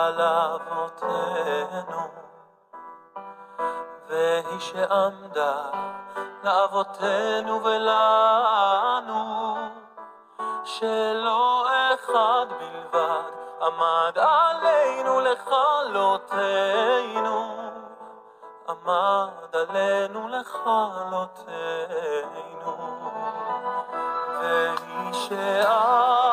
על אבותינו, והיא שעמדה לאבותינו ולנו, שלא אחד בלבד עמד עלינו לכלותנו, עמד עלינו לכלותנו, והיא שעמדה